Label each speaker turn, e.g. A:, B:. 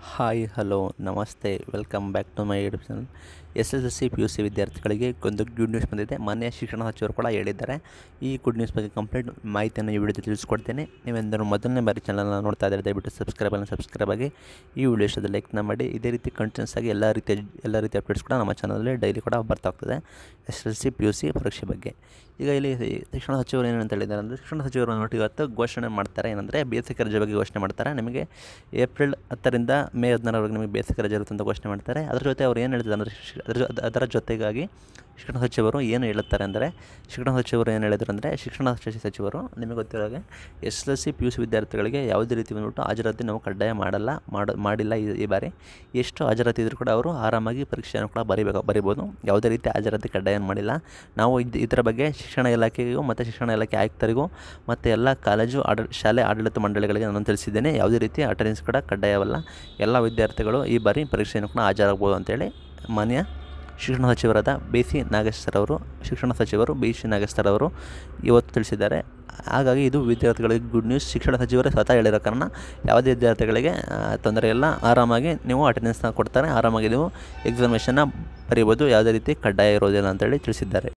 A: Hi hello ನಮಸ್ತೆ welcome back to my YouTube channel. SSLC PUC ವಿದ್ಯಾರ್ಥಿಗಳಿಗೆ ಒಂದು good news ಬಂದಿದೆ. ಮಾನ್ಯ ಶಿಕ್ಷಣ ಸಚಿವರು ಕೂಡ ಹೇಳಿದ್ದಾರೆ. ಈ ಗುಡ್ ನ್ಯೂಸ್ ಬಗ್ಗೆ ಕಂಪ್ಲೀಟ್ ಮಾಹಿತಿಯನ್ನು ಈ ವಿಡಿಯೋದಲ್ಲಿ ತಿಳಿಸ್ಕೊಡ್ತೇನೆ. ನೀವೆಂದರೂ ಮೊದಲನೇ ಬಾರಿ ಚಾನಲ್ನ ನೋಡ್ತಾ ಇದ್ದರೆ ದಯವಿಟ್ಟು ಸಬ್ಸ್ಕ್ರೈಬ್ ಆಗಿ ಈ ವಿಡಿಯೋ ಇಷ್ಟದ ಲೈಕ್ನ ಮಾಡಿ. ಇದೇ ರೀತಿ ಕಂಟಿನ್ಯೂಸ್ ಆಗಿ ಎಲ್ಲ ರೀತಿಯ ಅಪ್ಡೇಟ್ಸ್ ಕೂಡ ನಮ್ಮ ಚಾನಲಲ್ಲಿ ಡೈಲಿ ಕೂಡ ಬರ್ತಾ ಹೋಗ್ತದೆ SSLC PUC ಪರೀಕ್ಷೆ ಬಗ್ಗೆ. ಈಗ ಇಲ್ಲಿ ಶಿಕ್ಷಣ ಸಚಿವರು ಏನಂತ ಹೇಳಿದ್ದಾರೆ ಅಂದರೆ, ಶಿಕ್ಷಣ ಸಚಿವರು ನೋಡಿ ಇವತ್ತು ಘೋಷಣೆ ಮಾಡ್ತಾರೆ. ಏನಂದರೆ ಬೇಸಿಕ್ ರಜೆ ಬಗ್ಗೆ ಘೋಷಣೆ ಮಾಡ್ತಾರೆ. ನಿಮಗೆ ಏಪ್ರಿಲ್ 10ರಿಂದ ಮೇ 16ರವರೆಗೆ ನಿಮಗೆ ಬೇಸಿಕ್ ರಜೆ ಇರುತ್ತೆ ಅಂತ ಘೋಷಣೆ ಮಾಡ್ತಾರೆ. ಅದರ ಜೊತೆ ಅವ್ರು ಏನು ಹೇಳ್ತಾರೆ ಅಂದರೆ, ಅದರ ಜೊತೆಗಾಗಿ ಶಿಕ್ಷಣ ಸಚಿವರು ಏನು ಹೇಳುತ್ತಾರೆ ಅಂದರೆ, ಶಿಕ್ಷಣ ಸಚಿವರು ನಿಮಗೆ ಗೊತ್ತಿರೋ ಹಾಗೆ SSLC PUC ವಿದ್ಯಾರ್ಥಿಗಳಿಗೆ ಯಾವುದೇ ರೀತಿ ಬಂದ್ಬಿಟ್ಟು ಹಾಜರಾತಿ ನಾವು ಕಡ್ಡಾಯ ಮಾಡಿಲ್ಲ. ಈ ಬಾರಿ ಎಷ್ಟು ಹಾಜರಾತಿ ಇದ್ದರೂ ಕೂಡ ಅವರು ಆರಾಮಾಗಿ ಪರೀಕ್ಷೆಯನ್ನು ಕೂಡ ಬರಿಬೋದು. ಯಾವುದೇ ರೀತಿ ಹಾಜರಾತಿ ಕಡ್ಡಾಯ ಮಾಡಿಲ್ಲ. ನಾವು ಇದರ ಬಗ್ಗೆ ಶಿಕ್ಷಣ ಇಲಾಖೆಗೂ ಮತ್ತು ಶಿಕ್ಷಣ ಇಲಾಖೆ ಆಯುಕ್ತರಿಗೂ ಮತ್ತು ಎಲ್ಲ ಕಾಲೇಜು ಶಾಲೆ ಆಡಳಿತ ಮಂಡಳಿಗಳಿಗೆ ನಾನು ತಿಳಿಸಿದ್ದೇನೆ. ಯಾವುದೇ ರೀತಿ ಅಟೆಂಡೆನ್ಸ್ ಕೂಡ ಕಡ್ಡಾಯವಲ್ಲ. ಎಲ್ಲ ವಿದ್ಯಾರ್ಥಿಗಳು ಈ ಬಾರಿ ಪರೀಕ್ಷೆಯನ್ನು ಕೂಡ ಹಾಜರಾಗ್ಬೋದು ಅಂತೇಳಿ ಮಾನ್ಯ ಶಿಕ್ಷಣ ಸಚಿವರಾದ ಶಿಕ್ಷಣ ಸಚಿವರು BC ನಾಗೇಶ್ ಸರ್ ಅವರು ಇವತ್ತು ತಿಳಿಸಿದ್ದಾರೆ. ಹಾಗಾಗಿ ಇದು ವಿದ್ಯಾರ್ಥಿಗಳಿಗೆ ಗುಡ್ ನ್ಯೂಸ್. ಶಿಕ್ಷಣ ಸಚಿವರೇ ಸ್ವತಃ ಹೇಳಿರೋ ಕಾರಣ ಯಾವುದೇ ವಿದ್ಯಾರ್ಥಿಗಳಿಗೆ ತೊಂದರೆ ಇಲ್ಲ. ಆರಾಮಾಗಿ ನೀವು ಅಟೆಂಡೆನ್ಸ್ನ ಕೊಡ್ತಾರೆ, ಆರಾಮಾಗಿ ನೀವು ಎಕ್ಸಾಮಿನೇಷನ್ನ ಬರೀಬೋದು. ಯಾವುದೇ ರೀತಿ ಕಡ್ಡಾಯ ಇರೋದಿಲ್ಲ ಅಂತೇಳಿ ತಿಳಿಸಿದ್ದಾರೆ.